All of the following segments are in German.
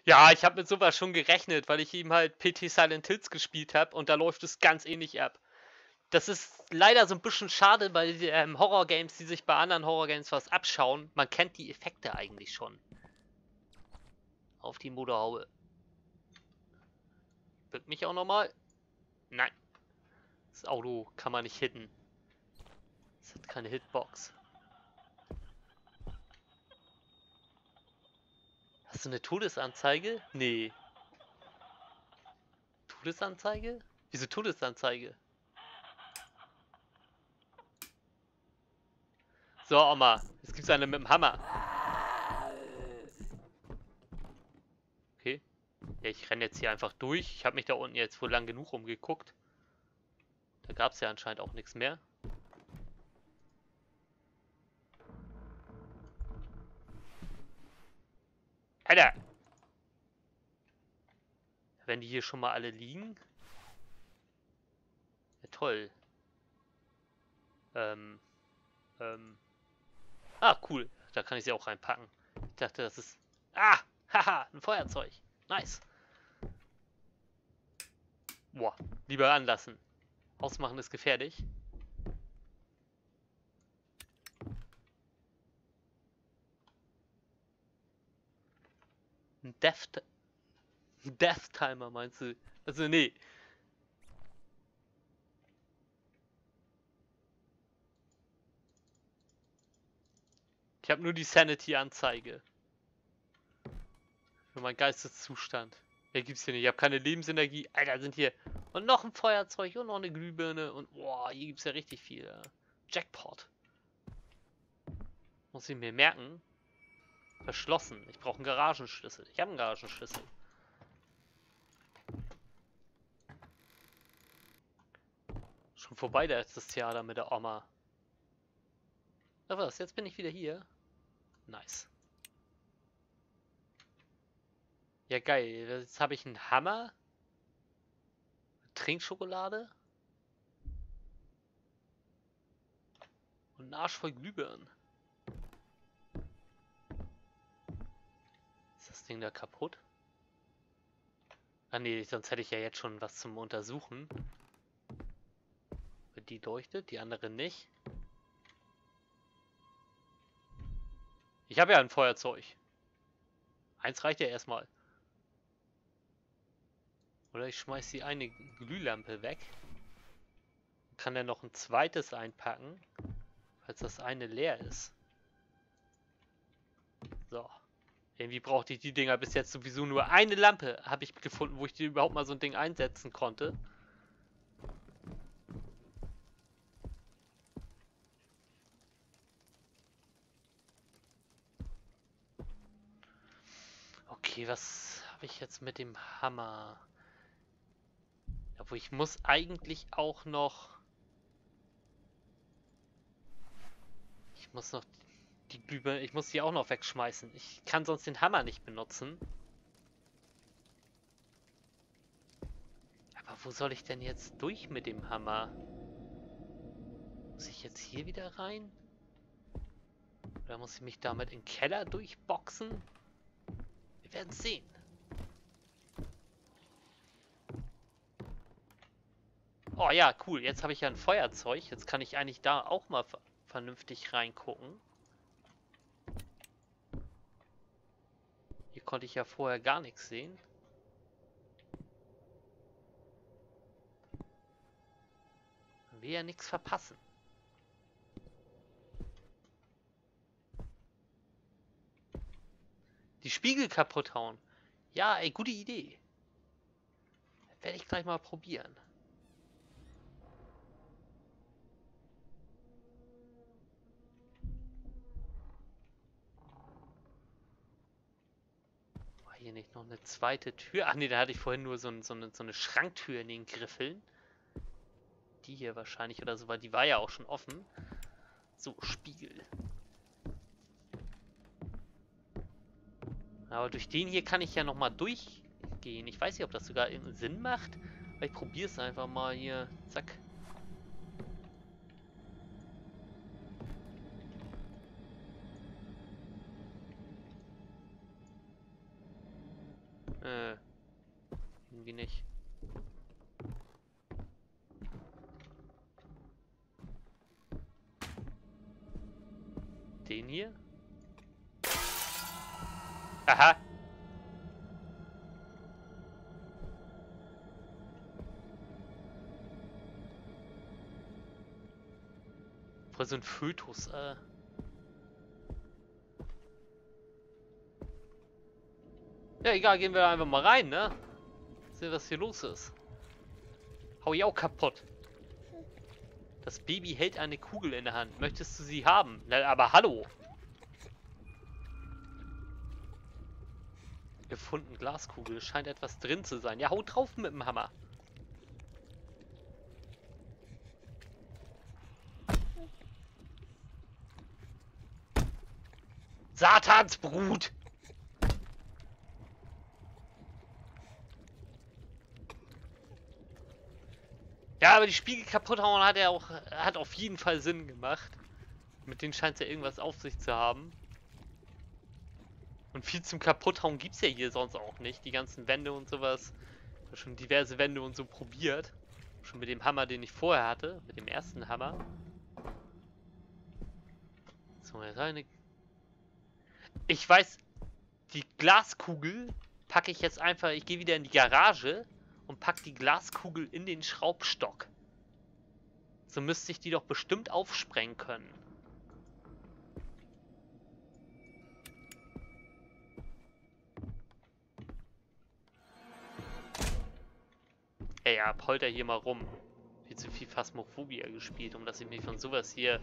Ja, ich habe mit sowas schon gerechnet, weil ich eben halt PT Silent Hills gespielt habe und da läuft es ganz ähnlich ab. Das ist leider so ein bisschen schade bei Horror-Games, die sich bei anderen Horror-Games was abschauen. Man kennt die Effekte eigentlich schon. Auf die Motorhaube. Bück mich auch nochmal. Nein, das Auto kann man nicht hitten. Es hat keine Hitbox. Hast du eine Todesanzeige? Nee. Todesanzeige? Wieso Todesanzeige? So, Oma. Jetzt gibt's eine mit dem Hammer. Okay. Ja, ich renne jetzt hier einfach durch. Ich habe mich da unten jetzt wohl lang genug umgeguckt. Da gab es ja anscheinend auch nichts mehr. Alter! Wenn die hier schon mal alle liegen. Ja, toll. Ähm. Ähm. Ah, cool. Da kann ich sie auch reinpacken. Ich dachte, das ist... Ah! Haha! Ein Feuerzeug. Nice. Boah. Lieber anlassen. Ausmachen ist gefährlich. Ein Death Timer meinst du? Also, nee. Ich habe nur die Sanity-Anzeige. Für meinen Geisteszustand. Mehr gibt's hier nicht. Ich habe keine Lebensenergie. Alter, sind hier. Und noch ein Feuerzeug und noch eine Glühbirne. Und boah, hier gibt's ja richtig viel. Ja. Jackpot. Muss ich mir merken. Verschlossen. Ich brauche einen Garagenschlüssel. Ich habe einen Garagenschlüssel. Schon vorbei, da ist das Theater mit der Oma. Na was, jetzt bin ich wieder hier. Nice. Ja, geil. Jetzt habe ich einen Hammer. Trinkschokolade. Und einen Arsch voll Glühbirnen. Ist das Ding da kaputt? Ah nee, sonst hätte ich ja jetzt schon was zum Untersuchen. Die leuchtet, die andere nicht. Ich habe ja ein Feuerzeug. Eins reicht ja erstmal. Oder ich schmeiß die eine Glühlampe weg. Kann er noch ein zweites einpacken, falls das eine leer ist. So. Irgendwie brauchte ich die Dinger bis jetzt sowieso nur eine Lampe, habe ich gefunden, wo ich die überhaupt mal so ein Ding einsetzen konnte. Okay, was habe ich jetzt mit dem Hammer? Aber ich muss eigentlich auch noch... Ich muss noch die Glühbirne... Ich muss die auch noch wegschmeißen. Ich kann sonst den Hammer nicht benutzen. Aber wo soll ich denn jetzt durch mit dem Hammer? Muss ich jetzt hier wieder rein? Oder muss ich mich damit in den Keller durchboxen? Wir werden sehen. Oh ja, cool. Jetzt habe ich ja ein Feuerzeug. Jetzt kann ich eigentlich da auch mal vernünftig reingucken. Hier konnte ich ja vorher gar nichts sehen. Man will ja nichts verpassen. Die Spiegel kaputt hauen. Ja, ey, gute Idee. Werde ich gleich mal probieren. War hier nicht noch eine zweite Tür? Ach nee, da hatte ich vorhin nur so eine Schranktür in den Griffeln. Die hier wahrscheinlich oder so, weil die war ja auch schon offen. So, Spiegel. Aber durch den hier kann ich ja nochmal durchgehen. Ich weiß nicht, ob das sogar irgendeinen Sinn macht. Aber ich probiere es einfach mal hier. Zack. Irgendwie nicht. Den hier? Aha! Voll so ein Fötus, Ja, egal, gehen wir einfach mal rein, ne? Sehen, was hier los ist. Hau ich auch kaputt. Das Baby hält eine Kugel in der Hand. Möchtest du sie haben? Na, aber hallo! Gefunden Glaskugel. Scheint etwas drin zu sein. Ja, hau drauf mit dem Hammer. Satansbrut! Ja, aber die Spiegel kaputt hauen hat auf jeden Fall Sinn gemacht. Mit denen scheint es ja irgendwas auf sich zu haben. Und viel zum Kaputthauen gibt es ja hier sonst auch nicht. Die ganzen Wände und sowas. Ich habe schon diverse Wände und so probiert. Schon mit dem Hammer, den ich vorher hatte. Mit dem ersten Hammer. So, jetzt eine. Ich weiß, die Glaskugel packe ich jetzt einfach. Ich gehe wieder in die Garage und packe die Glaskugel in den Schraubstock. So müsste ich die doch bestimmt aufsprengen können. Ey, ja, polter hier mal rum. Viel zu viel Phasmophobia gespielt, um dass ich mich von sowas hier...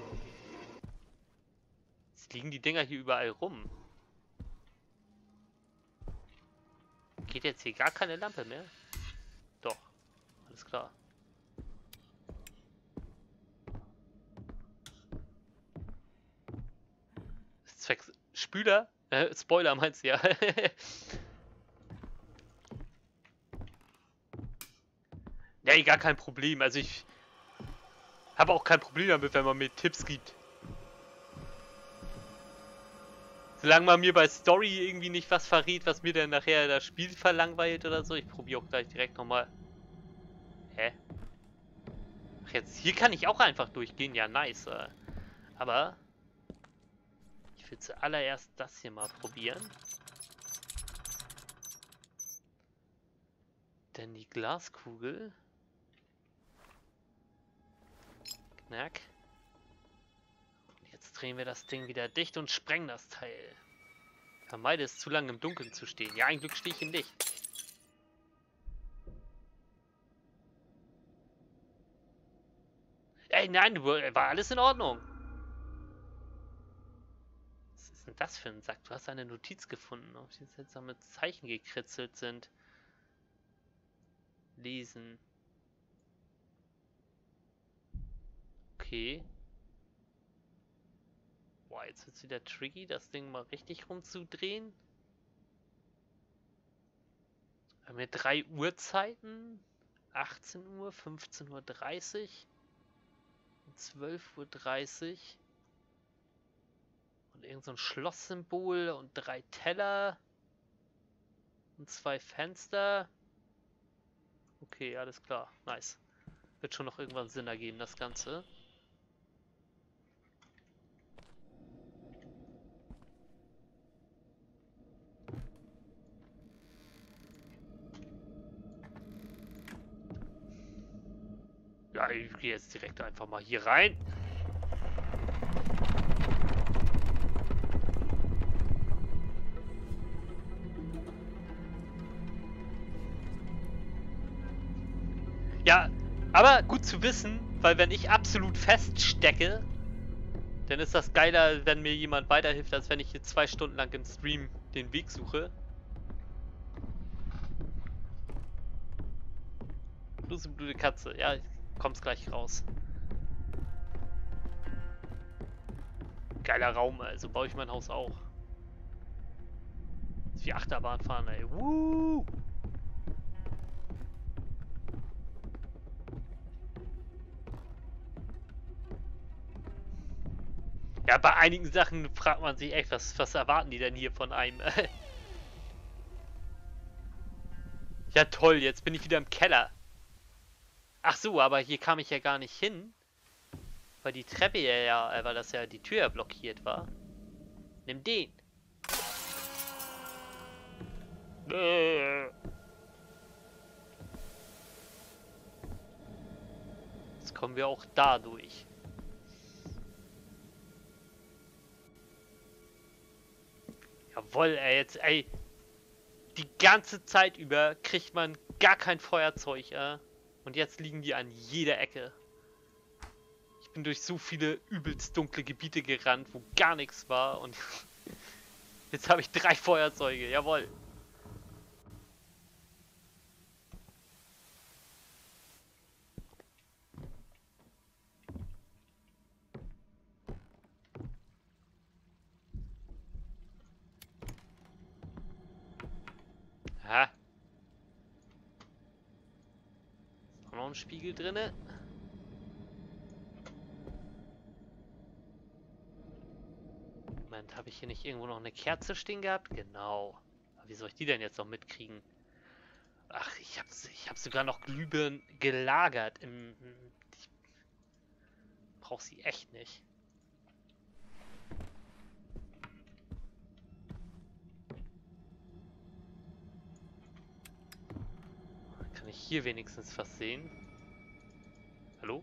Jetzt liegen die Dinger hier überall rum. Geht jetzt hier gar keine Lampe mehr? Doch. Alles klar. Zwecks Spüler? Spoiler meinst du ja. Nee, gar kein Problem. Also ich habe auch kein Problem damit, wenn man mir Tipps gibt. Solange man mir bei Story irgendwie nicht was verrät, was mir dann nachher das Spiel verlangweilt oder so. Ich probiere auch gleich direkt nochmal. Hä? Ach, jetzt hier kann ich auch einfach durchgehen. Ja, nice. Aber ich will zuallererst das hier mal probieren. Denn die Glaskugel... Knack. Jetzt drehen wir das Ding wieder dicht und sprengen das Teil. Vermeide es, zu lange im Dunkeln zu stehen. Ja, ein Glück stehe ich im Licht. Ey, nein, war alles in Ordnung. Was ist denn das für ein Sack? Du hast eine Notiz gefunden, auf die seltsame Zeichen gekritzelt sind. Lesen. Okay. Boah, jetzt wird es wieder tricky, das Ding mal richtig rumzudrehen. Wir haben hier 3 Uhrzeiten. 18 Uhr, 15:30 Uhr, 12:30 Uhr. Und irgend so ein Schlosssymbol und 3 Teller. Und 2 Fenster. Okay, alles klar. Nice. Wird schon noch irgendwann Sinn ergeben, das Ganze. Ja, ich gehe jetzt direkt einfach mal hier rein. Ja, aber gut zu wissen, weil wenn ich absolut feststecke, dann ist das geiler, wenn mir jemand weiterhilft, als wenn ich hier 2 Stunden lang im Stream den Weg suche. Bloße blöde Katze. Ja, kommt's gleich raus. Geiler Raum, also baue ich mein Haus auch. Das ist wie Achterbahn fahren, ey. Woo! Ja, bei einigen Sachen fragt man sich echt, was erwarten die denn hier von einem? Ja toll, jetzt bin ich wieder im Keller. Ach so, aber hier kam ich ja gar nicht hin. Weil die Treppe ja, weil das ja die Tür ja blockiert war. Nimm den. Jetzt kommen wir auch da durch. Jawohl, ey, jetzt, ey. Die ganze Zeit über kriegt man gar kein Feuerzeug, und jetzt liegen die an jeder Ecke. Ich bin durch so viele übelst dunkle Gebiete gerannt, wo gar nichts war und jetzt habe ich 3 Feuerzeuge, jawohl. Aha. Ist auch noch ein Spiegel drinne. Moment, habe ich hier nicht irgendwo noch eine Kerze stehen gehabt? Genau. Aber wie soll ich die denn jetzt noch mitkriegen? Ach, ich hab sogar noch Glühbirnen gelagert. Ich brauche sie echt nicht. Kann ich hier wenigstens was sehen? Hallo?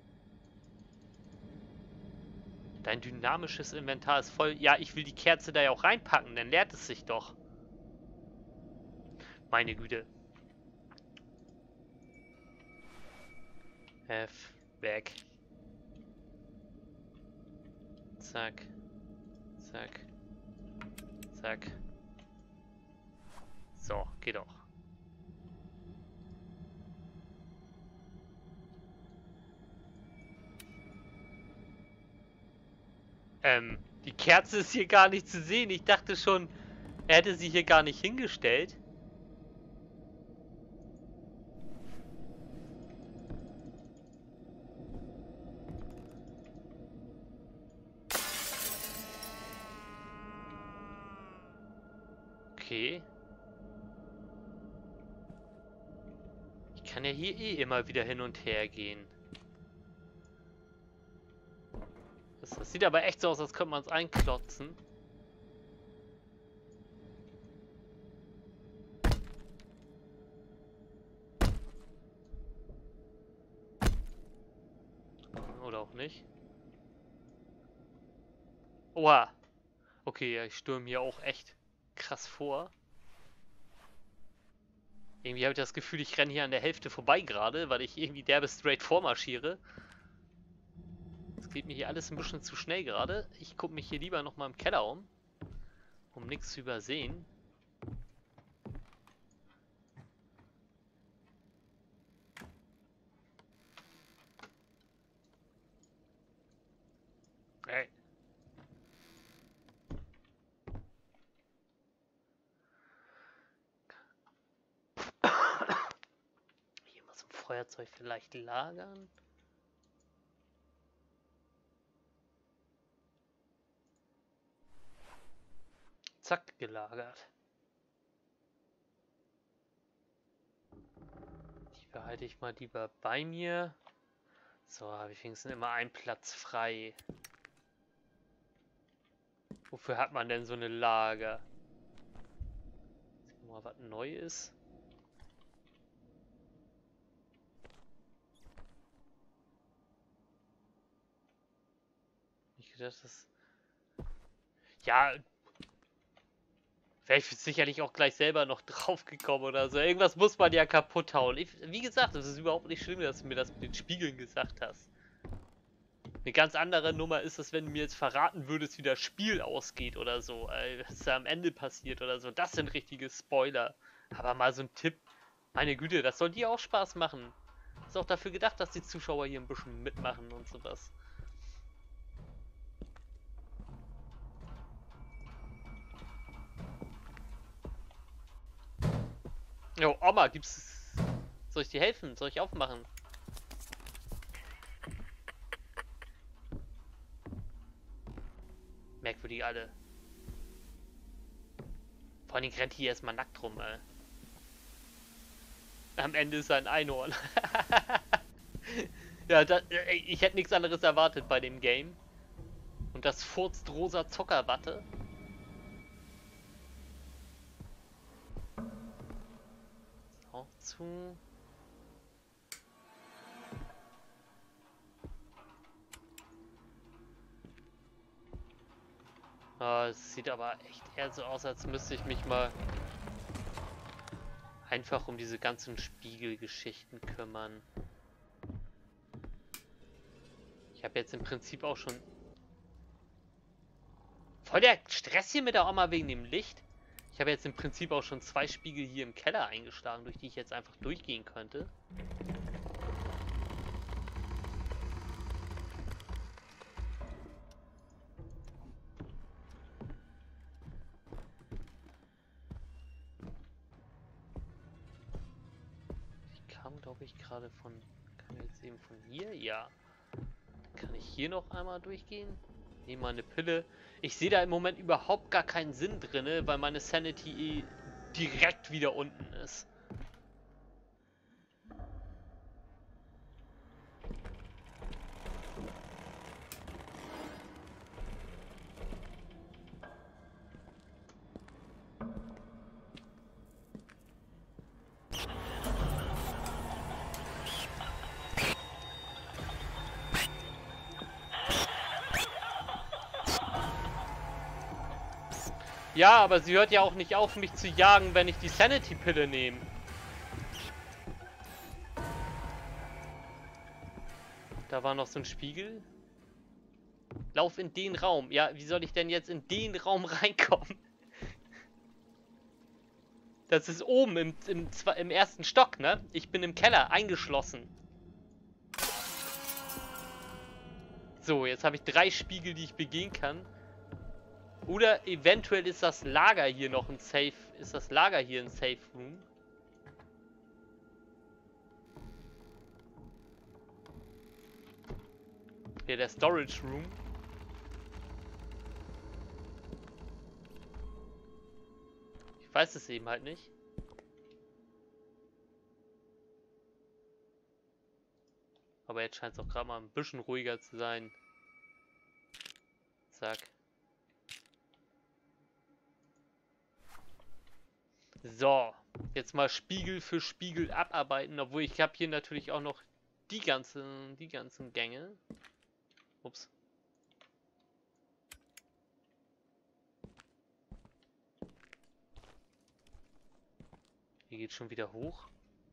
Dein dynamisches Inventar ist voll. Ja, ich will die Kerze da ja auch reinpacken, dann leert es sich doch. Meine Güte. F, weg. Zack. Zack. Zack. So, geht doch. Die Kerze ist hier gar nicht zu sehen. Ich dachte schon, er hätte sie hier gar nicht hingestellt. Okay. Ich kann ja hier eh immer wieder hin und her gehen. Das sieht aber echt so aus, als könnte man es einklotzen. Oder auch nicht. Oha. Okay, ja, ich stürme hier auch echt krass vor. Irgendwie habe ich das Gefühl, ich renne hier an der Hälfte vorbei gerade, weil ich irgendwie derbe straight vormarschiere. Das geht mir hier alles ein bisschen zu schnell gerade. Ich gucke mich hier lieber nochmal im Keller um nichts zu übersehen. Hey. Hier muss ein Feuerzeug vielleicht lagern. Zack, gelagert. Die behalte ich mal lieber bei mir. So, habe ich wenigstens immer einen Platz frei. Wofür hat man denn so eine Lager? Sehen wir mal, was neu ist. Ich gedacht, das... Ja, wäre ich sicherlich auch gleich selber noch drauf gekommen oder so. Irgendwas muss man ja kaputt hauen. Wie gesagt, es ist überhaupt nicht schlimm, dass du mir das mit den Spiegeln gesagt hast. Eine ganz andere Nummer ist es, wenn du mir jetzt verraten würdest, wie das Spiel ausgeht oder so. Was da am Ende passiert oder so. Das sind richtige Spoiler. Aber mal so ein Tipp. Meine Güte, das soll dir auch Spaß machen. Ist auch dafür gedacht, dass die Zuschauer hier ein bisschen mitmachen und sowas. Jo, Oma, gibt's... Soll ich dir helfen? Soll ich aufmachen? Merkwürdig alle. Vor allem rennt hier erstmal nackt rum, ey. Am Ende ist er ein Einhorn. Ja, ich hätte nichts anderes erwartet bei dem Game. Und das furzt rosa Zuckerwatte. Auch zu. Ah, es sieht aber echt eher so aus, als müsste ich mich mal einfach um diese ganzen Spiegelgeschichten kümmern. Ich habe jetzt im Prinzip auch schon... Voll der Stress hier mit der Oma wegen dem Licht. Ich habe jetzt im Prinzip auch schon 2 Spiegel hier im Keller eingeschlagen, durch die ich jetzt einfach durchgehen könnte. Ich kam, glaube ich, gerade von... Kann ich jetzt eben von hier? Ja. Dann kann ich hier noch einmal durchgehen. Nehme mal eine Pille. Ich sehe da im Moment überhaupt gar keinen Sinn drin, weil meine Sanity direkt wieder unten ist. Ja, aber sie hört ja auch nicht auf, mich zu jagen, wenn ich die Sanity-Pille nehme. Da war noch so ein Spiegel. Lauf in den Raum. Ja, wie soll ich denn jetzt in den Raum reinkommen? Das ist oben im ersten Stock, ne? Ich bin im Keller, eingeschlossen. So, jetzt habe ich 3 Spiegel, die ich begehen kann. Oder eventuell ist das Lager hier noch ein Safe. Ist das Lager hier ein Safe Room? Hier der Storage Room. Ich weiß es eben halt nicht. Aber jetzt scheint es auch gerade mal ein bisschen ruhiger zu sein. Zack. So, jetzt mal Spiegel für Spiegel abarbeiten, obwohl ich habe hier natürlich auch noch die ganzen Gänge. Ups. Hier geht schon wieder hoch.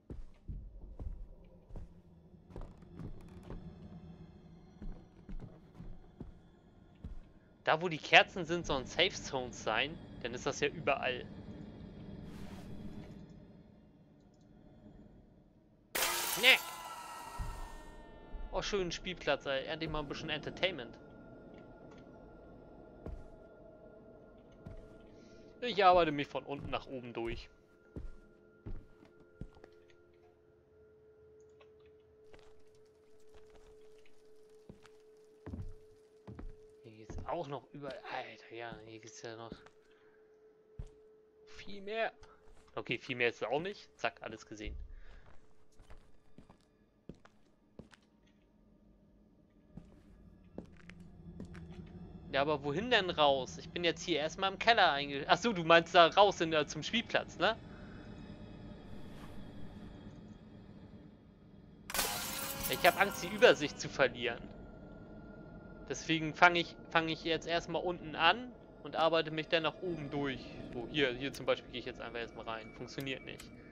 Da wo die Kerzen sind, sollen Safe Zones sein, dann ist das ja überall. Ne! Oh, schönen Spielplatz, ey. Endlich mal ein bisschen Entertainment. Ich arbeite mich von unten nach oben durch. Hier geht's auch noch überall. Alter, ja, hier geht's ja noch viel mehr. Okay, viel mehr ist es auch nicht. Zack, alles gesehen. Ja, aber wohin denn raus? Ich bin jetzt hier erstmal im Keller Achso, du meinst da raus zum Spielplatz, ne? Ich habe Angst, die Übersicht zu verlieren. Deswegen fange ich jetzt erstmal unten an und arbeite mich dann nach oben durch. So, hier zum Beispiel gehe ich jetzt einfach erstmal rein. Funktioniert nicht.